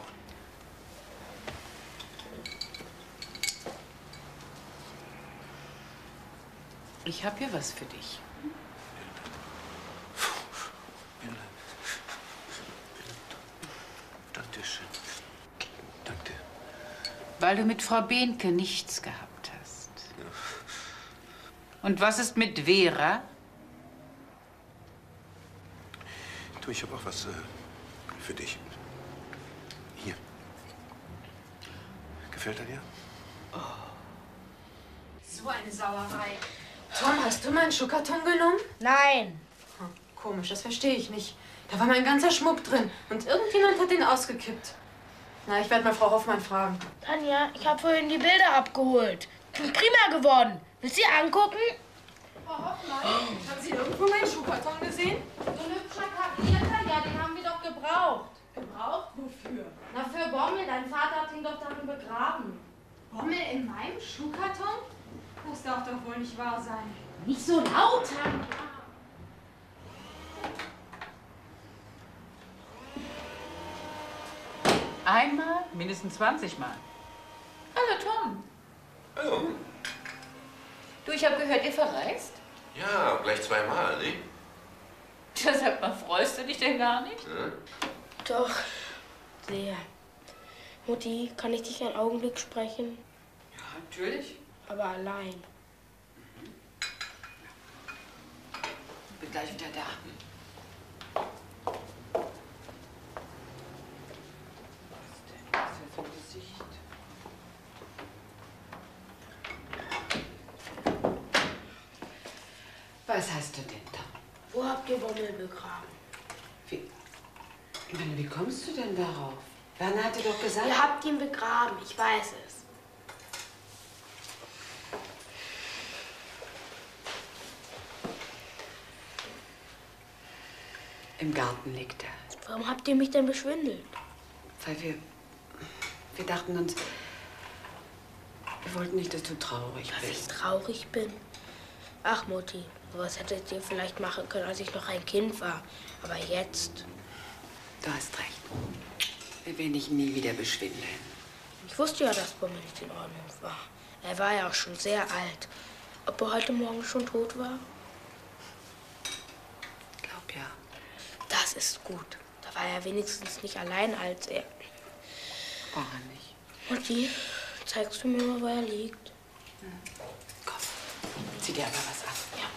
Ich habe hier was für dich. Dankeschön. Danke. Weil du mit Frau Behnke nichts gehabt hast. Und was ist mit Vera? Du, ich habe auch was äh, für dich. Hier. Gefällt er dir? So eine Sauerei. Tom, hast du meinen Schuhkarton genommen? Nein. Hm, komisch, das verstehe ich nicht. Da war mein ganzer Schmuck drin und irgendjemand hat den ausgekippt. Na, ich werde mal Frau Hoffmann fragen. Tanja, ich habe vorhin die Bilder abgeholt. Sind prima geworden. Willst du sie angucken? Frau Hoffmann, haben Sie irgendwo meinen Schuhkarton gesehen? So ein hübscher Karierter, ja, den haben wir doch gebraucht. Gebraucht? Wofür? Na, für Bommel, dein Vater hat ihn doch darin begraben. Bommel in meinem Schuhkarton? Das darf doch wohl nicht wahr sein. Nicht so laut, Tanja. Einmal, mindestens zwanzig Mal. Hallo, Tom. Hallo. Du, ich habe gehört, ihr verreist. Ja, gleich zweimal, ne? Deshalb mal freust du dich denn gar nicht? Ja. Doch, sehr. Mutti, kann ich dich einen Augenblick sprechen? Ja, natürlich. Aber allein. Ich bin gleich wieder da. Was ist denn das für ein Gesicht? Was hast du denn da? Wo habt ihr Bommel begraben? Wie, ich meine, wie kommst du denn darauf? Werner hat dir doch gesagt... Ihr habt ihn begraben, ich weiß es. Im Garten liegt er. Warum habt ihr mich denn beschwindelt? Weil wir... Wir dachten uns... Wir wollten nicht, dass du traurig Dass bist. ich traurig bin? Ach, Mutti, sowas hättet ihr vielleicht machen können, als ich noch ein Kind war. Aber jetzt... Du hast recht. Wir werden dich nie wieder beschwindeln. Ich wusste ja, dass Bommel nicht in Ordnung war. Er war ja auch schon sehr alt. Ob er heute Morgen schon tot war? Glaub ja. Das ist gut. Da war er wenigstens nicht allein als er. War er nicht. Mutti, zeigst du mir mal, wo er liegt? Hm. Komm, zieh dir aber was an. Ja.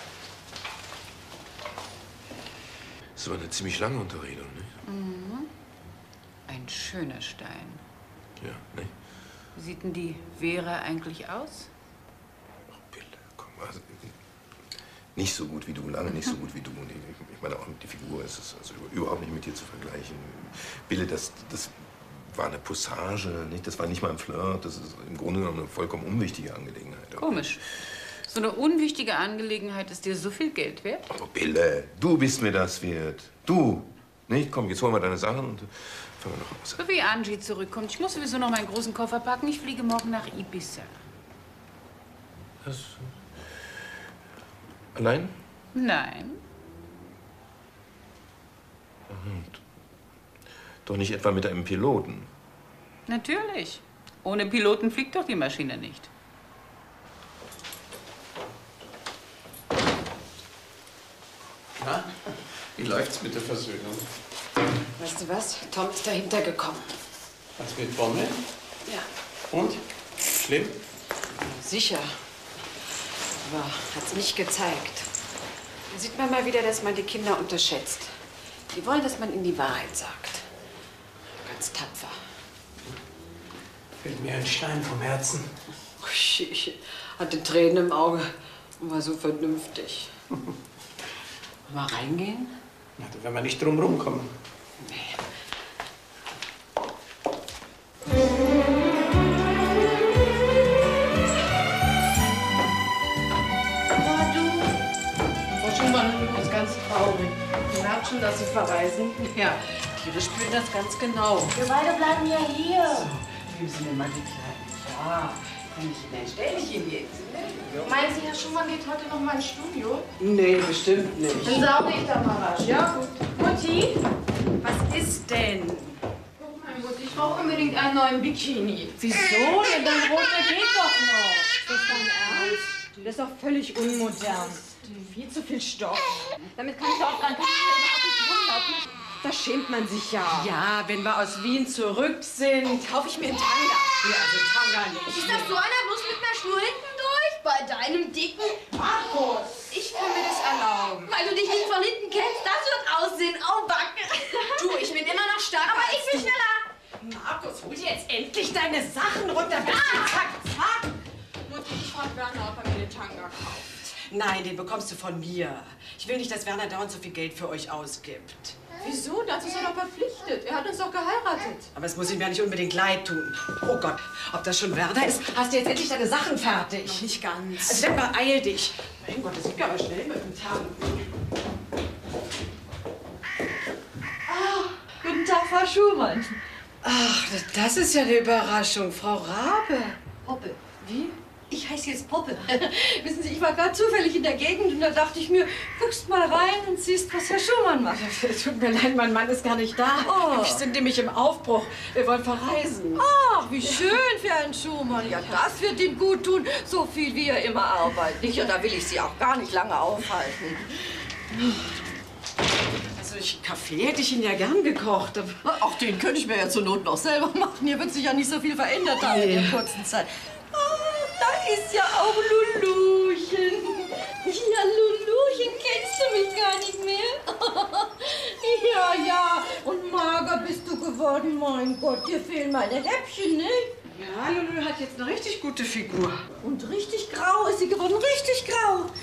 Das war eine ziemlich lange Unterredung, nicht? Mhm. Ein schöner Stein. Ja, nicht? Wie sieht denn die Vera eigentlich aus? Ach, Bille, komm, also, nicht so gut wie du, lange nicht so gut wie du. Und ich, ich meine, auch die Figur ist es also überhaupt nicht mit dir zu vergleichen. Bille, das, das war eine Poussage, nicht? Das war nicht mal ein Flirt. Das ist im Grunde genommen eine vollkommen unwichtige Angelegenheit. Komisch. So eine unwichtige Angelegenheit ist dir so viel Geld wert? Aber Bille, du bist mir das wert. Du. Nicht? Komm, jetzt holen wir deine Sachen und fahren wir nach Hause. So wie Angie zurückkommt. Ich muss sowieso noch meinen großen Koffer packen. Ich fliege morgen nach Ibiza. Das, allein? Nein. Mhm. Doch nicht etwa mit einem Piloten. Natürlich. Ohne Piloten fliegt doch die Maschine nicht. Na, wie läuft's mit der Versöhnung? Weißt du was? Tom ist dahinter gekommen. Was mit Bommel? Ja. Und? Schlimm? Sicher. Aber hat's nicht gezeigt. Da sieht man mal wieder, dass man die Kinder unterschätzt. Die wollen, dass man ihnen die Wahrheit sagt. Ganz tapfer. Fällt mir ein Stein vom Herzen. Ich hatte Tränen im Auge und war so vernünftig. Mal reingehen? Na, da werden wir nicht drum rumkommen. Nee. Aber du, Frau Schumann, du bist ganz traurig. Du merkst schon, dass Sie verreisen. Ja, Tiere spüren das ganz genau. Wir beide bleiben ja hier. Geben Sie mir mal die Kleinen. Ja, kann ich Ihnen stelle ich Ihnen jetzt. Meinen Sie, Herr Schumann geht heute noch mal ins Studio? Nee, bestimmt nicht. Dann sauge ich da mal rasch. Ja, gut. Mutti, Was ist denn? guck mal, Mutti, ich brauche unbedingt einen neuen Bikini. Wieso? Denn dein roter geht doch noch. Ist das dein Ernst? Das ist doch völlig unmodern. Viel zu viel Stoff. Damit kann ich auch dran rumlaufen. Da schämt man sich ja. Ja, wenn wir aus Wien zurück sind, kaufe ich mir einen Tanga. Ja, also Tanga nicht. Ist das so einer bloß mit einer Schnur hinten durch? Bei deinem dicken Markus. Ich kann mir das erlauben. Weil du dich nicht von hinten kennst, das wird aussehen. Oh, Backe. Du, ich bin immer noch stark. Aber ich bin schneller. Markus, hol dir jetzt endlich deine Sachen runter. Ah. Zack, zack. Mutti, ich frag Werner, ob er mir den Tanga kauft. Nein, den bekommst du von mir. Ich will nicht, dass Werner dauernd so viel Geld für euch ausgibt. Wieso? Dazu ist er doch verpflichtet. Er hat uns doch geheiratet. Aber es muss ihm ja nicht unbedingt leid tun. Oh Gott, ob das schon Werner ist? Hast du jetzt endlich deine Sachen fertig? Noch nicht ganz. Also dann beeil dich. Mein Gott, das geht aber schnell mit dem Tanken. Ah, guten Tag, Frau Schumann. Ach, das ist ja eine Überraschung, Frau Rabe. Poppe. Wie? Ich heiße jetzt Poppe. Wissen Sie, ich war gerade zufällig in der Gegend und da dachte ich mir, guckst mal rein und siehst, was Herr Schumann macht. Tut mir leid, mein Mann ist gar nicht da. Oh. Wir sind nämlich im Aufbruch. Wir wollen verreisen. Ach, wie schön für einen Schumann. Ja, das wird ihm gut tun, so viel wie er immer arbeitet. Nicht? Und da will ich Sie auch gar nicht lange aufhalten. Also, ich, Kaffee hätte ich Ihnen ja gern gekocht. Aber Auch den könnte ich mir ja zur Not noch selber machen. Hier wird sich ja nicht so viel verändert haben in der kurzen Zeit. Ah, da ist ja auch Luluchen. Ja, Luluchen, kennst du mich gar nicht mehr? Ja, ja. Und mager bist du geworden, mein Gott. Dir fehlen meine Häppchen, nicht? ja, Lulu hat jetzt eine richtig gute Figur. Und richtig grau ist sie geworden, richtig grau.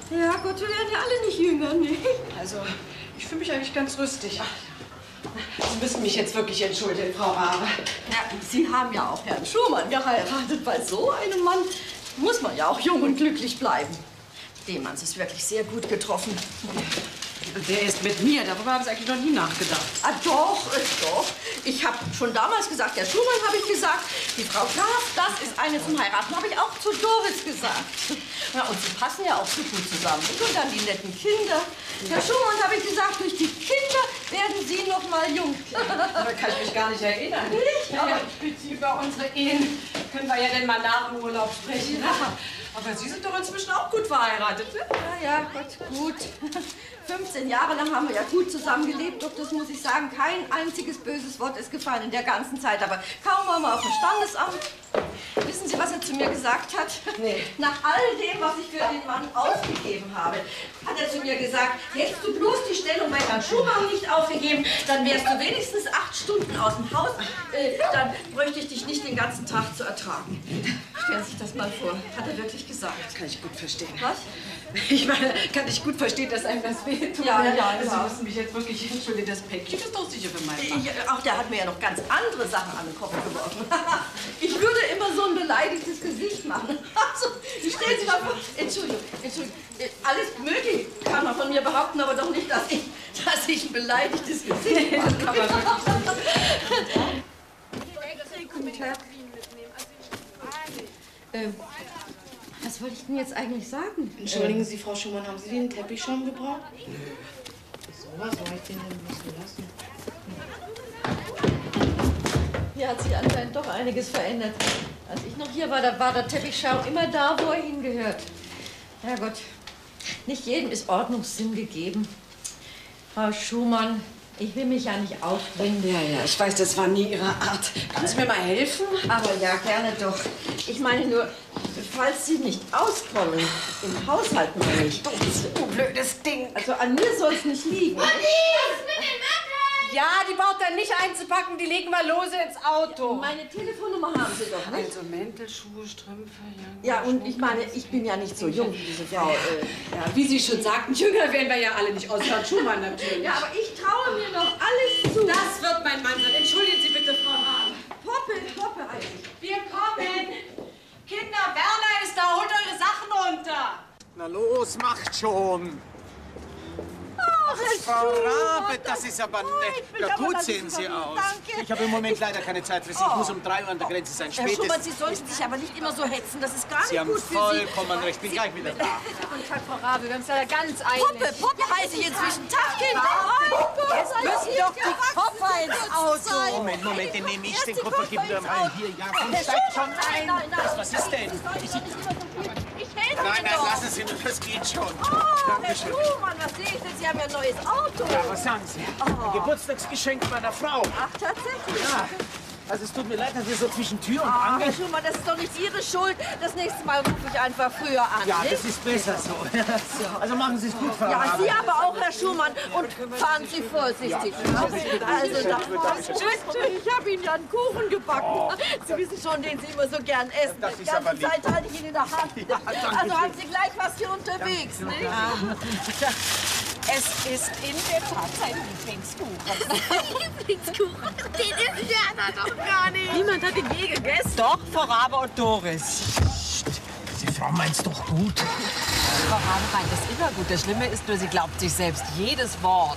Ja, Gott, wir werden ja alle nicht jünger, ne? Also, ich fühle mich eigentlich ganz rüstig. Sie müssen mich jetzt wirklich entschuldigen, Frau Rabe. Ja, Sie haben ja auch Herrn Schumann geheiratet. Bei so einem Mann muss man ja auch jung und glücklich bleiben. Dem Mann ist wirklich sehr gut getroffen. Der ist mit mir. Darüber haben Sie eigentlich noch nie nachgedacht. Ah, doch, äh, doch. Ich habe schon damals gesagt, der Schumann habe ich gesagt, die Frau Graf, das ist eine zum Heiraten, habe ich auch zu Doris gesagt. Ja, und sie passen ja auch so gut zusammen. Und dann die netten Kinder. Herr Schumann, habe ich gesagt, durch die Kinder werden Sie noch mal jung. Da kann ich mich gar nicht erinnern. Nicht? Aber über unsere Ehen können wir ja denn mal nach dem Urlaub sprechen. Ja. Aber Sie sind doch inzwischen auch gut verheiratet, ne? Ja, ja, Gott, gut. fünfzehn Jahre lang haben wir ja gut zusammengelebt, doch das muss ich sagen, kein einziges böses Wort ist gefallen in der ganzen Zeit. Aber kaum waren wir auf dem Standesamt. Wissen Sie, was er zu mir gesagt hat? Nee. Nach all dem, was ich für den Mann aufgegeben habe, hat er zu mir gesagt, hättest du bloß die Stellung bei Herrn Schumann nicht aufgegeben, dann wärst du wenigstens acht Stunden aus dem Haus. Äh, dann bräuchte ich dich nicht den ganzen Tag zu ertragen. Stellen Sie sich das mal vor. Hat er wirklich gesagt. Das kann ich gut verstehen. Was? Ich meine, kann ich gut verstehen, dass einem das wehtut. Ja, ja, also ja. Sie müssen mich jetzt wirklich entschuldigen. Das Päckchen ist doch sicher für meinen Mann. Ja, auch der hat mir ja noch ganz andere Sachen an den Kopf geworfen. Ich würde immer so ein beleidigtes Gesicht machen. Also, stellen Sie mal vor, Entschuldigung, Entschuldigung, alles Mögliche kann man von mir behaupten, aber doch nicht, dass ich, dass ich ein beleidigtes Gesicht mache. Das kann man wirklich Guten Tag. Ähm, was wollte ich denn jetzt eigentlich sagen? Entschuldigen Sie, Frau Schumann, haben Sie den Teppichschaum gebraucht? Nö. Sowas soll ich den denn müssen lassen? Hier hat sich anscheinend doch einiges verändert. Als ich noch hier war, da war der Teppichschaum immer da, wo er hingehört. Herrgott, nicht jedem ist Ordnungssinn gegeben. Frau Schumann, ich will mich ja nicht aufdringen. Ja, ja, ich weiß, das war nie Ihre Art. Können Sie mir mal helfen? Aber ja, gerne doch. Ich meine nur, falls Sie nicht auskommen, im Haushalt meine ich. Du blödes Ding. Also an mir soll es nicht liegen. Mutti, was ist mit den Matten? Ja, die braucht er nicht einzupacken, die legen wir lose ins Auto. Meine Telefonnummer haben Sie doch, nicht? Also Mäntel, Schuhe, Strümpfe, Ja, und ich meine, ich bin ja nicht so jung wie diese Frau. Äh, Ja, wie Sie schon sagten, jünger werden wir ja alle nicht, außer Herrn Schumann natürlich. ja, aber ich traue mir noch alles zu. Das wird mein Mann sein. Entschuldigen Sie bitte, Frau Hahn. Poppe, Poppe heißt ich. Wir kommen. Kinder, Werner ist da, holt eure Sachen runter. Na los, macht schon. Ach, Frau Rabe, das ist aber nett. bin Ja, aber gut ganz sehen Sie verliebt, aus. danke. Ich habe im Moment leider keine Zeit für Sie. Ich muss um drei Uhr an der Grenze sein. Herr Schumann, Spätestens. Sie sollten sich aber nicht immer so hetzen. Das ist gar nicht Sie haben gut für Sie. vollkommen recht. Bin gleich wieder da. Guten Tag, Frau Rabe. Wir haben es leider ganz eilig. Poppe, Poppe heiße ich inzwischen. Tag, Kinder. Jetzt müssen doch die Koffer ins Auto. Moment, Moment, den nehme ich. Erst Den die Koffer geben wir ins mal Auto. hier. Ja, komm, Herr steigt schon Schumann, ein. nein, nein, Was, was ist denn? Ich soll nicht immer so viel. Ich helfe Nein, Ihnen nein, doch. lassen Sie nur. Das geht schon. Oh, Herr Dankeschön. Schumann, was sehe ich denn? Sie haben ja ein neues Auto. Ja, was sagen Sie? Ein Geburtstagsgeschenk meiner Frau. Ach, tatsächlich. Ja. Also es tut mir leid, dass wir so zwischen Tür und Ah, Angel... Herr Schumann, das ist doch nicht Ihre Schuld. Das nächste Mal rufe ich einfach früher an. Ja, nicht? das ist besser so. Also machen Sie es gut, Frau Ja, Rabe. Sie aber auch, Herr Schumann. Und fahren Sie vorsichtig. Also, da, tschüss, tschüss. Ich habe Ihnen ja einen Kuchen gebacken. Sie wissen schon, den Sie immer so gern essen. Das Die ist aber ganze lieb. Zeit halte ich ihn in der Hand. Also haben Sie gleich was hier unterwegs, nicht? Es ist in der Tat sein Lieblingskuchen. Lieblingskuchen? Den isst der doch gar nicht. Niemand hat ihn je gegessen. Doch, Frau Rabe und Doris. Die Frau meint's doch gut. Frau Rabe meint es immer gut. Das Schlimme ist nur, sie glaubt sich selbst jedes Wort.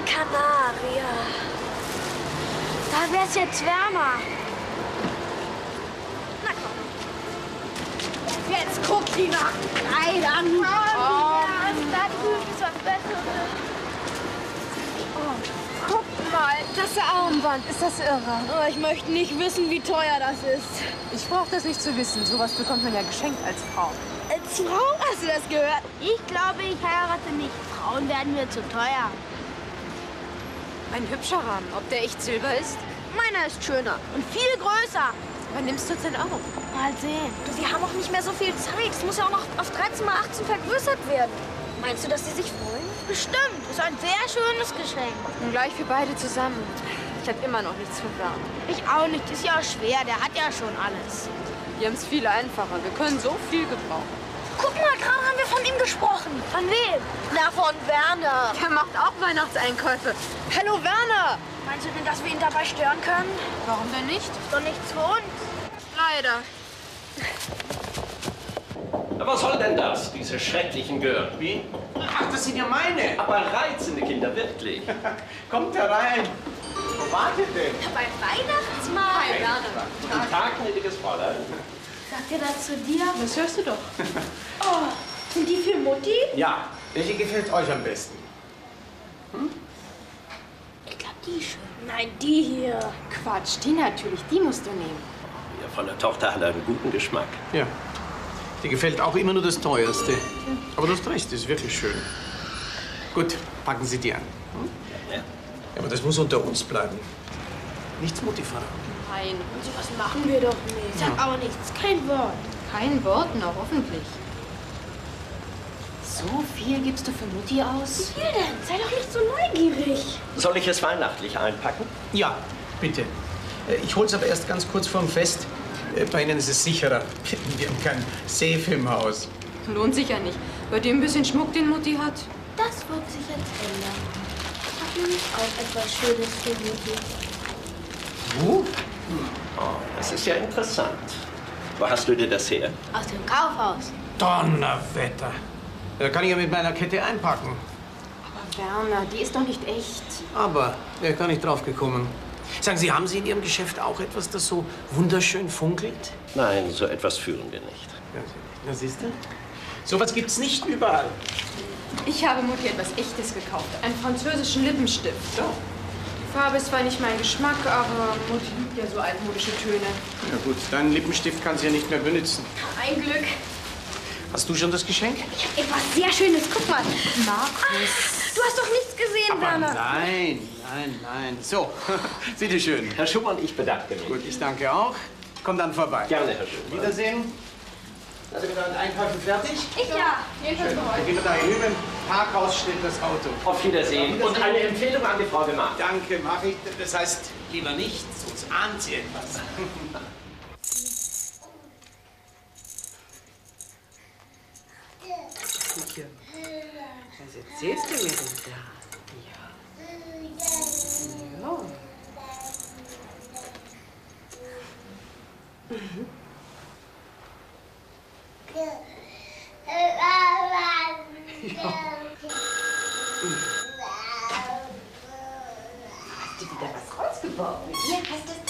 Canaria. Da wär's jetzt wärmer. Na komm. Jetzt guck die Nacktheit an. Oh, ja, da drüben ist was Besseres. Oh, guck mal, das Armband. Ist das irre? Oh, ich möchte nicht wissen, wie teuer das ist. Ich brauche das nicht zu wissen. Sowas bekommt man ja geschenkt als Frau. Als Frau? Hast du das gehört? Ich glaube, ich heirate nicht. Frauen werden mir zu teuer. Ein hübscher Rahmen. Ob der echt Silber ist? Meiner ist schöner und viel größer. Wann nimmst du denn auf? Mal sehen. Du, wir haben auch nicht mehr so viel Zeit. Es muss ja auch noch auf dreizehn mal achtzehn vergrößert werden. Meinst du, dass sie sich freuen? Bestimmt. Ist ein sehr schönes Geschenk. Und gleich für beide zusammen. Ich habe immer noch nichts für Werner. Ich auch nicht. Ist ja auch schwer. Der hat ja schon alles. Wir haben es viel einfacher. Wir können so viel gebrauchen. Guck mal, gerade haben wir von ihm gesprochen. Von wem? Na, von Werner. Der macht auch Weihnachtseinkäufe. Hallo, Werner! Meinst du denn, dass wir ihn dabei stören können? Warum denn nicht? Ist doch nichts für uns. Leider. Was soll denn das, diese schrecklichen Gören? Wie? Ach, das sind ja meine. Aber reizende Kinder, wirklich. Kommt herein. Wo wart ihr denn? Beim Weihnachtsmarkt. Hi, Werner. Guten Tag, gnädiges Fräulein. Sagt ihr das zu dir? Das hörst du doch. Oh, sind die für Mutti? Ja. Welche gefällt euch am besten? Hm? Ich glaube, die ist schön. Nein, die hier. Quatsch, die natürlich. Die musst du nehmen. Ihr von der Tochter hat einen guten Geschmack. Ja. Die gefällt auch immer nur das Teuerste. Aber du hast recht, die ist wirklich schön. Gut, packen Sie die an. Hm? Ja. Ja, aber das muss unter uns bleiben. Nichts Mutti verraten. Nein. Und sowas machen wir doch nicht. Sag aber nichts, kein Wort. Kein Wort, na hoffentlich. So viel gibst du für Mutti aus? Wie viel denn? Sei doch nicht so neugierig. Soll ich es weihnachtlich einpacken? Ja, bitte. Äh, Ich hol's aber erst ganz kurz vorm Fest. Äh, Bei Ihnen ist es sicherer. Wir haben kein Safe im Haus. Lohnt sich ja nicht. Bei dem bisschen Schmuck, den Mutti hat. Das wird sich jetzt ändern. Ich hab nämlich auch etwas Schönes für Mutti. Wo? Oh, das ist ja interessant. Wo hast du dir das her? Aus dem Kaufhaus. Donnerwetter. Da kann ich ja mit meiner Kette einpacken. Aber Werner, die ist doch nicht echt. Aber, wer gar nicht drauf gekommen. Sagen Sie, haben Sie in Ihrem Geschäft auch etwas, das so wunderschön funkelt? Nein, so etwas führen wir nicht. Na, siehst du? Sowas gibt's nicht überall. Ich habe Mutti etwas Echtes gekauft. Einen französischen Lippenstift. So. Die Farbe ist zwar nicht mein Geschmack, aber Mutti liebt ja so altmodische Töne. Ja gut, deinen Lippenstift kann sie ja nicht mehr benutzen. Ein Glück. Hast du schon das Geschenk? Ich hab etwas sehr Schönes. Guck mal. Markus. Du hast doch nichts gesehen, Aber Werner. nein, nein, nein. So, bitteschön. Herr Schumann, ich bedanke mich. Gut, ich danke auch. Komm dann vorbei. Gerne, Herr Schumann. Wiedersehen. Seid ihr mit euren Einkäufen fertig? Ich ja. Schön. Dann gehen wir da hinüber. Im Parkhaus steht das Auto. Auf Wiedersehen. Und eine Empfehlung an die Frau gemacht. Danke, mach ich. Das heißt, lieber nicht, sonst ahnt sie etwas. Tja, was erzählst du mir denn da? Ja. Ja. Mhm. Ja. Hast du wieder was rausgeworfen? Ja, hast du